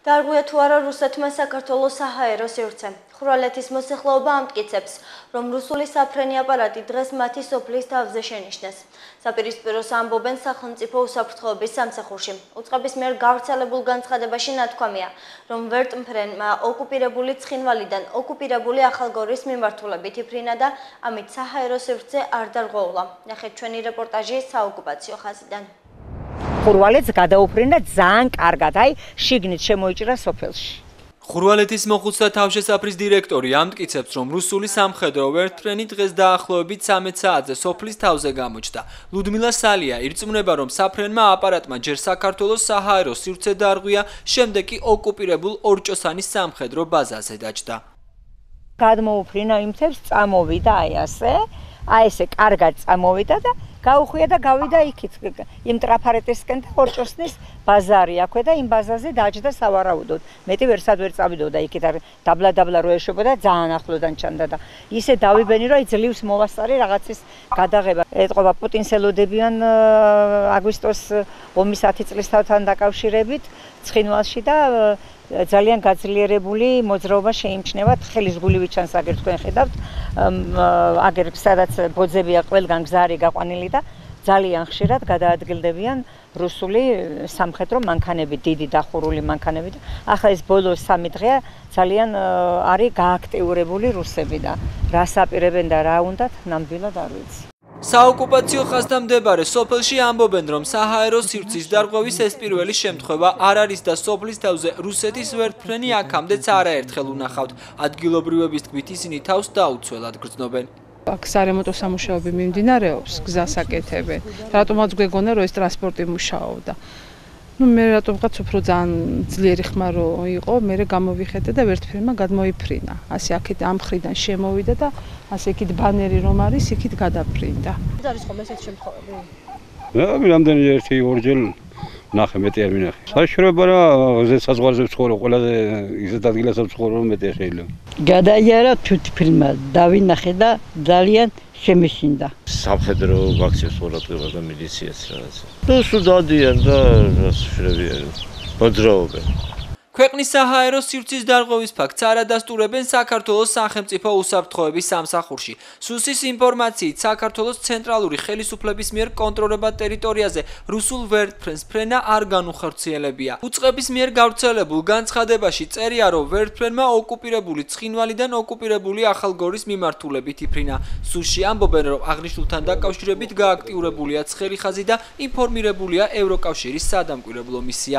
Darguja თუ არა რუსეთმა საქართველოს საჰაერო სივრცე. ხურვალეთის მოსახლეობა ამტკიცებს, რომ რუსული საფრენი აპარატი დღეს მათი სოფლის თავზე შენიშნეს. საპირისპიროს ამბობენ სახელმწიფო უსაფრთხოების სამსახურში. უწყების მიერ გავრცელებულ განცხადებაში ნათქვამია, რომ ვერტმფრენმა ოკუპირებული ცხინვალიდან ოკუპირებული ახალგორის მიმართულებით იფრინა და ამით საჰაერო სივრცე არ დარღვეულა. ნახეთ ჩვენი რეპორტაჟი საოკუპაციო ხაზიდან. ხურვალეთს გადაუფრინა ძალიან კარგად, აი შიგნით შემოიჭრა სოფელში. ხურვალეთის მოხუცთა თავშესაფრის დირექტორი ამტკიცებს, რომ რუსული სამხედრო ვერტმფრენი დღეს დაახლოებით 13 საათზე სოფლის თავზე გამოჩნდა. ლუდმილა სალია ირწმუნება, რომ საფრენმა აპარატმა ჯერ საქართველოს საჰაერო სივრცე დაარღვია, შემდეგ კი ოკუპირებულ ორჭოსანის სამხედრო ბაზაზე დაჯდა. გადმოუფრინა იმ თემს, წამოვიდა აი ესე კარგად წამოვიდა და გაუხვია და გავიდა იქით იმ ტრაფარეტისკენ და ორჭოსნის ბაზარი აქვე და იმ ბაზაზე დაჯდა სავარაუდოდ. მეტი ვერსად ვერ წავიდოდა იქით დაბლა რო ეშვებოდა ძალიან ახლოდან ჩანდა და ისე დავიბენი რომ ძლივს მოვასწარი რაღაცის გადაღება. ეტყობა პუტინს ელოდებიან აგვისტოს ომის 10 წლისთავთან დაკავშირებით ცხინვალში და ძალიან გაძლიერებული მოძრაობა შეიმჩნევათ. ხელის გულივით ჩანს აგერ თქვენ ხედავთ აგერ სადაც ბოძებია ყველგან გზარი გაყვანილი და ძალიან ხშირად გადაადგილდებიან რუსული სამხედრო მანქანები, დიდი დახურული მანქანები და ახლა ეს ბოლო 3 დღეა ძალიან არის გააქტიურებული რუსები და რას აპირებენ და რა უნდათ ნამდვილად არ ვიცი. საოკუპაციო ხაზთან მდებარე სოფელში ამბობენ, რომ საჰაერო სივრცის დარღვევის ეს პირველი შემთხვევა არ არის და სოფლის თავზე რუსეთის ვერტმფრენი აქამდეც არაერთხელ უნახავთ. ადგილობრივების თქმით ისინი თავს დაუცველად გრძნობენ. აქ სარემონტო სამუშაოები მიმდინარეობს, გზას აკეთებენ. რატომაც გვეგონა, რომ ეს ტრანსპორტი მუშაობდა. მე რატომღაც უფრო ძალიან ძლიერი ხმა რო იყო, მე გამოვიხედე და ვერტმფრენმა გადმოიფრინა. ასე აქეთ ამ მხრიდან შემოვიდა და ასე იქით ბანერი რომ არის, იქით გადაფრინდა. არის ხომ ესეთ შემთხვევები? რამდენი ერთი ორჯერ ნახე, მეტი არ მინახე. საშუალება რა საზღვარზე ვცხოვრობ, ყველაზე ისეთ ადგილას ვცხოვრობ, მეტი შეიძლება. გადაიარა თვითფრინმა, დავინახე და ძალიან შემეშინდა. სამხედრო აქციებს ყურადღება და მილიციაც რაღაც. სულ დადიან და რას შევიარე. მოძრაობენ. ქვეყნის საჰაერო სივრცის დარღვევის ფაქტს არადასტურებენ საქართველოს სახელმწიფო უსაფრთხოების სამსახურში. სუსის ინფორმაციით, საქართველოს ცენტრალური ხელისუფლების მიერ კონტროლირებად ტერიტორიაზე რუსულ ვერტმფრენს ფრენა არ განუხორციელებია. უწყების მიერ გავრცელებულ განცხადებაში წერია, რომ ვერტმფრენმა ოკუპირებული ცხინვალიდან ოკუპირებული ახალგორის მიმართულებით იფრინა. სუსში ამბობენ, რომ აღნიშნულთან დაკავშირებით გააქტიურებულია ცხელი ხაზი და ინფორმირებულია ევროკავშირის სადამკვირვებლო მისია.